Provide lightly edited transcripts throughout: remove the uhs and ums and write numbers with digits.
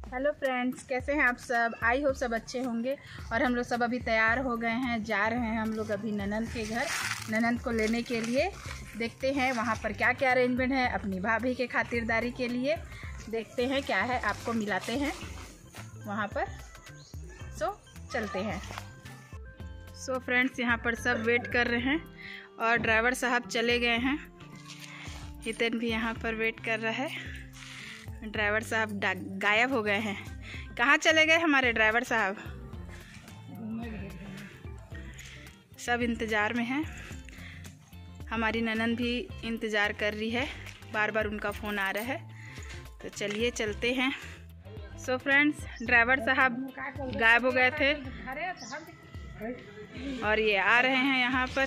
Hello friends, कैसे हैं आप सब। आई होप सब अच्छे होंगे। और हम लोग सब अभी तैयार हो गए हैं, जा रहे हैं हम लोग अभी ननंद के घर, ननंद को लेने के लिए। देखते हैं वहाँ पर क्या क्या अरेंजमेंट है अपनी भाभी के खातिरदारी के लिए। देखते हैं क्या है, आपको मिलाते हैं वहाँ पर। सो चलते हैं। सो फ्रेंड्स, यहाँ पर सब वेट कर रहे हैं और ड्राइवर साहब चले गए हैं। हितेन भी यहाँ पर वेट कर रहा है। ड्राइवर साहब गायब हो गए हैं। कहाँ चले गए हमारे ड्राइवर साहब? सब इंतज़ार में हैं। हमारी ननंद भी इंतज़ार कर रही है, बार बार उनका फ़ोन आ रहा है। तो चलिए चलते हैं। सो फ्रेंड्स, ड्राइवर साहब गायब हो गए थे और ये आ रहे हैं यहाँ पर।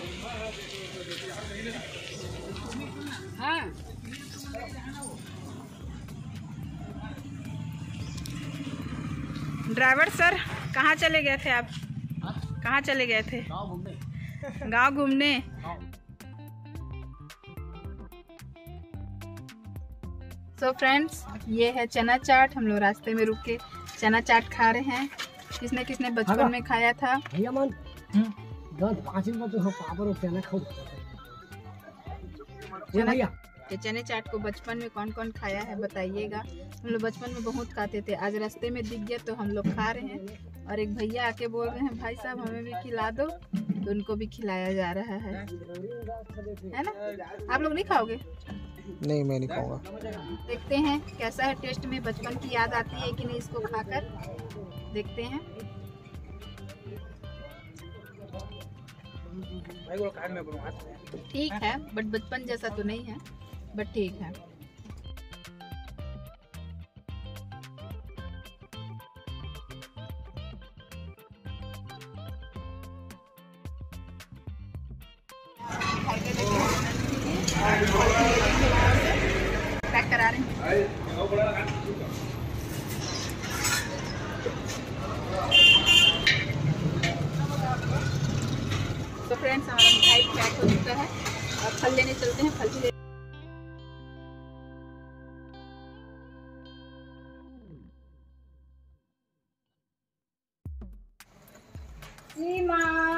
ड्राइवर सर, कहाँ चले गए थे आप? कहाँ चले गए थे? गाँव घूमने। सो फ्रेंड्स, ये है चना चाट। हम लोग रास्ते में रुक के चना चाट खा रहे हैं। किसने किसने बचपन में खाया था? चने चाट को बचपन में कौन कौन खाया है बताइएगा। हम लोग बचपन में बहुत खाते थे। आज रास्ते में दिख गया तो हम लोग खा रहे हैं। और एक भैया आके बोल रहे हैं, भाई साहब हमें भी खिला दो, तो उनको भी खिलाया जा रहा है ना? आप लोग नहीं खाओगे? नहीं, मैं नहीं खाऊंगा। देखते हैं कैसा है टेस्ट में। बचपन की याद आती है कि नहीं इसको खाकर, देखते हैं। ठीक है, बट बचपन जैसा तो नहीं है, बट ठीक है। पैक करा रहे हैं। तो फ्रेंड्स, हमारा मिठाई पैक हो चुका है। अब फल लेने चलते हैं। फल भी ले। सीमा,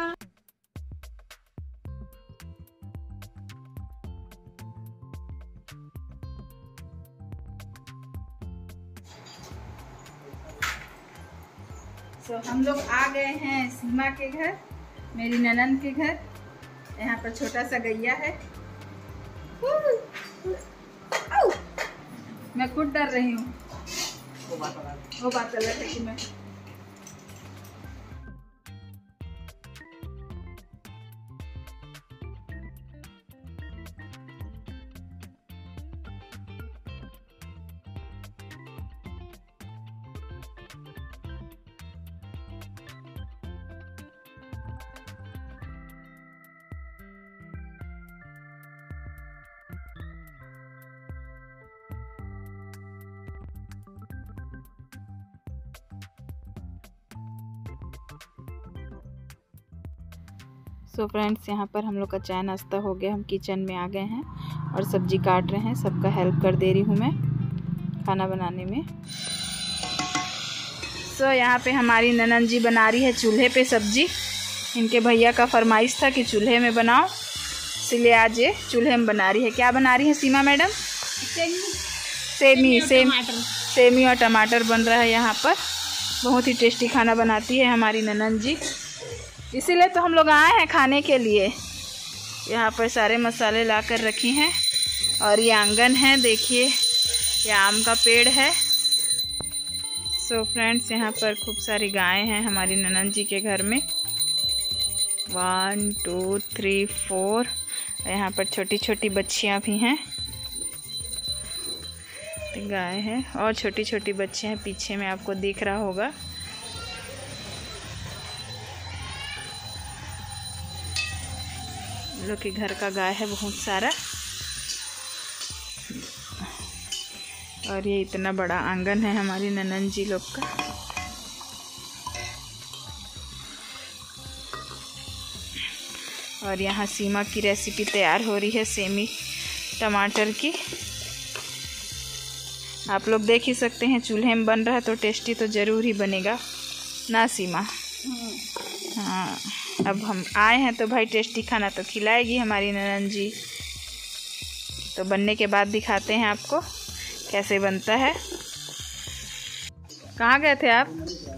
हम लोग आ गए हैं सीमा के घर, मेरी ननंद के घर। यहाँ पर छोटा सा गैया है। मैं खुद डर रही हूँ। वो बात अलग है कि मैं सो फ्रेंड्स, यहाँ पर हम लोग का चाय नाश्ता हो गया। हम किचन में आ गए हैं और सब्जी काट रहे हैं। सबका हेल्प कर दे रही हूँ मैं खाना बनाने में। सो यहाँ पे हमारी ननंद जी बना रही है चूल्हे पे सब्जी। इनके भैया का फरमाइश था कि चूल्हे में बनाओ, इसलिए आज ये चूल्हे में बना रही है। क्या बना रही है सीमा मैडम? सेमी और टमाटर बन रहा है यहाँ पर। बहुत ही टेस्टी खाना बनाती है हमारी ननंद जी, इसीलिए तो हम लोग आए हैं खाने के लिए। यहाँ पर सारे मसाले ला कर रखी हैं। और ये आंगन है, देखिए ये आम का पेड़ है। सो फ्रेंड्स, यहाँ पर खूब सारी गायें हैं हमारी ननंद जी के घर में। 1 2 3 4। यहाँ पर छोटी छोटी बच्चियाँ भी हैं। गाय है और छोटी छोटी बच्चियाँ हैं, पीछे में आपको दिख रहा होगा। लोग के घर का गाय है बहुत सारा। और ये इतना बड़ा आंगन है हमारी ननंद जी लोग का। और यहाँ सीमा की रेसिपी तैयार हो रही है, सेमी टमाटर की। आप लोग देख ही सकते हैं चूल्हे में बन रहा है तो टेस्टी तो ज़रूर ही बनेगा ना सीमा। हाँ, अब हम आए हैं तो भाई टेस्टी खाना तो खिलाएगी हमारी ननन जी। तो बनने के बाद दिखाते हैं आपको कैसे बनता है। कहाँ गए थे आप?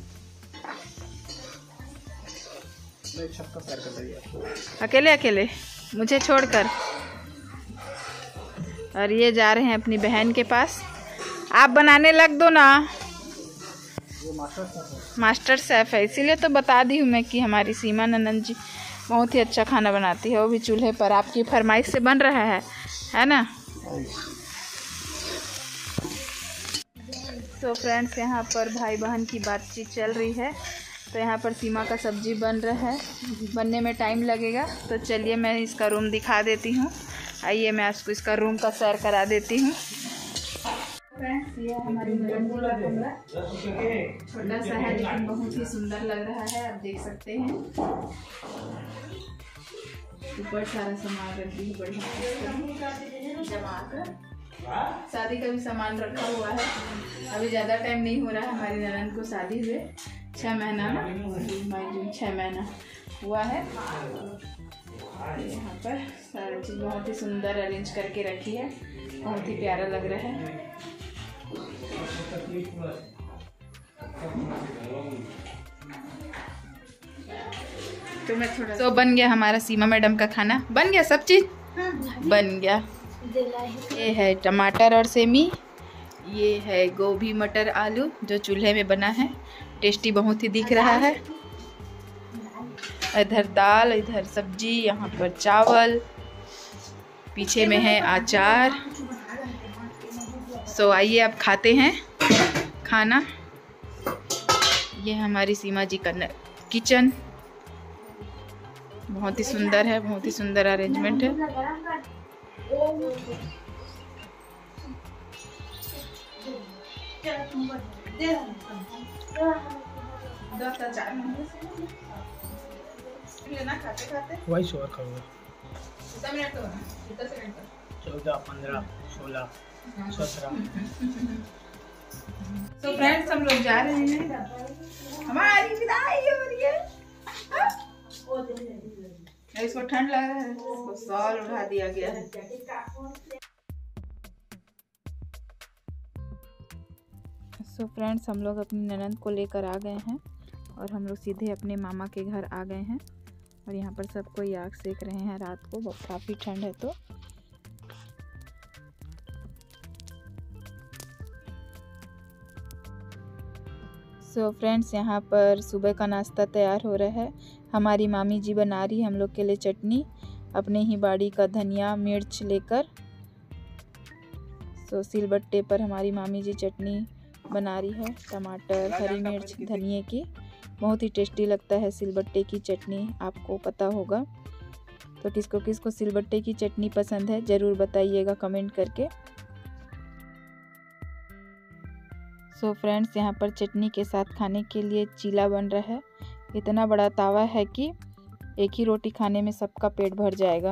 अकेले अकेले मुझे छोड़कर? और ये जा रहे हैं अपनी बहन के पास। आप बनाने लग दो ना। मास्टर शेफ है, इसीलिए तो बता दी हूँ मैं कि हमारी सीमा ननन जी बहुत ही अच्छा खाना बनाती है, वो भी चूल्हे पर। आपकी फरमाइश से बन रहा है ना। तो फ्रेंड्स, यहाँ पर भाई बहन की बातचीत चल रही है। तो यहाँ पर सीमा का सब्जी बन रहा है, बनने में टाइम लगेगा। तो चलिए मैं इसका रूम दिखा देती हूँ। आइए मैं आपको इसका रूम का सैर करा देती हूँ। फ्रेंड्स, ये हमारी ननन जी का कमरा, छोटा सा है लेकिन बहुत ही सुंदर लग रहा है। आप देख सकते हैं ऊपर सारा सामान रख दी बढ़िया जमा कर। शादी का भी सामान रखा हुआ है। अभी ज़्यादा टाइम नहीं हो रहा है हमारी ननन को शादी हुए, 6 महीना ना, मई जून 6 महीना हुआ है। यहाँ पर सारा चीज़ बहुत ही सुंदर अरेंज करके रखी है, बहुत ही प्यारा लग रहा है। तो मैं थोड़ा तो बन गया हमारा सीमा मैडम का खाना। बन गया सब चीज़ बन गया। ये है टमाटर और सेमी, ये है गोभी मटर आलू जो चूल्हे में बना है, टेस्टी बहुत ही दिख रहा है। इधर दाल, इधर सब्जी, यहाँ पर चावल, पीछे में है अचार। सो आइए अब खाते हैं खाना। ये हमारी सीमा जी का किचन, बहुत ही सुंदर है, बहुत ही सुंदर अरेंजमेंट है। वही शोर करूँगा। 14, 15, 16, 17। तो फ्रेंड्स, हम लोग जा रहे हैं, हमारी विदाई हो रही है। इसको ठंड लग रहा है, इसको शॉल उड़ा दिया गया है। सो फ्रेंड्स, हम लोग अपनी ननद को लेकर आ गए हैं और हम लोग सीधे अपने मामा के घर आ गए हैं। और यहाँ पर सब कोई आग सेक रहे हैं रात को, काफ़ी ठंड है। तो सो फ्रेंड्स, यहाँ पर सुबह का नाश्ता तैयार हो रहा है। हमारी मामी जी बना रही है हम लोग के लिए चटनी, अपने ही बाड़ी का धनिया मिर्च लेकर। सो सिलबट्टे पर हमारी मामी जी चटनी बना रही है, टमाटर, हरी मिर्च, धनिए की। बहुत ही टेस्टी लगता है सिलबट्टे की चटनी, आपको पता होगा। तो किसको किसको सिलबट्टे की चटनी पसंद है ज़रूर बताइएगा कमेंट करके। सो फ्रेंड्स, यहाँ पर चटनी के साथ खाने के लिए चीला बन रहा है। इतना बड़ा तावा है कि एक ही रोटी खाने में सबका पेट भर जाएगा।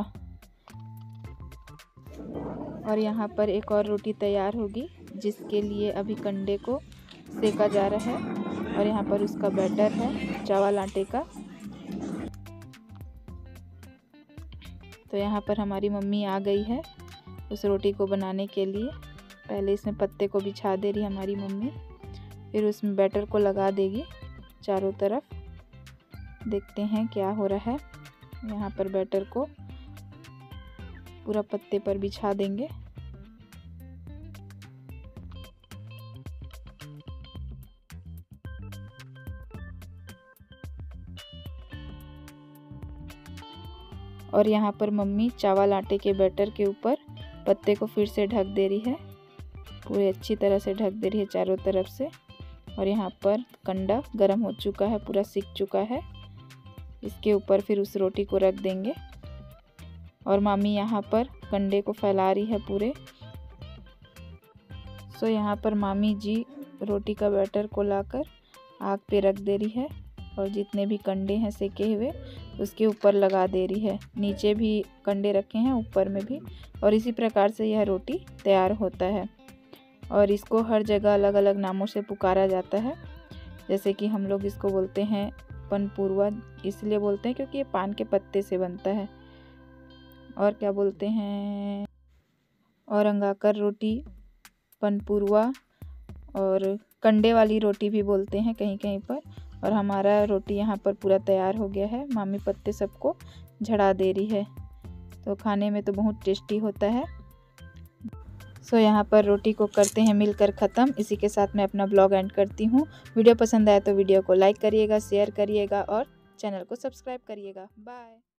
और यहाँ पर एक और रोटी तैयार होगी, जिसके लिए अभी कंडे को सेका जा रहा है। और यहाँ पर उसका बैटर है चावल आटे का। तो यहाँ पर हमारी मम्मी आ गई है उस रोटी को बनाने के लिए। पहले इसमें पत्ते को बिछा दे रही हमारी मम्मी, फिर उसमें बैटर को लगा देगी चारों तरफ। देखते हैं क्या हो रहा है। यहाँ पर बैटर को पूरा पत्ते पर बिछा देंगे। और यहाँ पर मम्मी चावल आटे के बैटर के ऊपर पत्ते को फिर से ढक दे रही है, पूरी अच्छी तरह से ढक दे रही है चारों तरफ से। और यहाँ पर कंडा गर्म हो चुका है, पूरा सिक चुका है। इसके ऊपर फिर उस रोटी को रख देंगे। और मामी यहाँ पर कंडे को फैला रही है पूरे। सो यहाँ पर मामी जी रोटी का बैटर को लाकर आग पे रख दे रही है और जितने भी कंडे हैं सेके हुए उसके ऊपर लगा दे रही है। नीचे भी कंडे रखे हैं, ऊपर में भी। और इसी प्रकार से यह रोटी तैयार होता है। और इसको हर जगह अलग अलग नामों से पुकारा जाता है। जैसे कि हम लोग इसको बोलते हैं पनपुरवा, इसलिए बोलते हैं क्योंकि ये पान के पत्ते से बनता है। और क्या बोलते हैं, औरंगाकर रोटी, पनपुरवा और कंडे वाली रोटी भी बोलते हैं कहीं कहीं पर। और हमारा रोटी यहाँ पर पूरा तैयार हो गया है। मामी पत्ते सबको झड़ा दे रही है, तो खाने में तो बहुत टेस्टी होता है। सो यहाँ पर रोटी को करते हैं मिलकर ख़त्म। इसी के साथ मैं अपना ब्लॉग एंड करती हूँ। वीडियो पसंद आए तो वीडियो को लाइक करिएगा, शेयर करिएगा और चैनल को सब्सक्राइब करिएगा। बाय।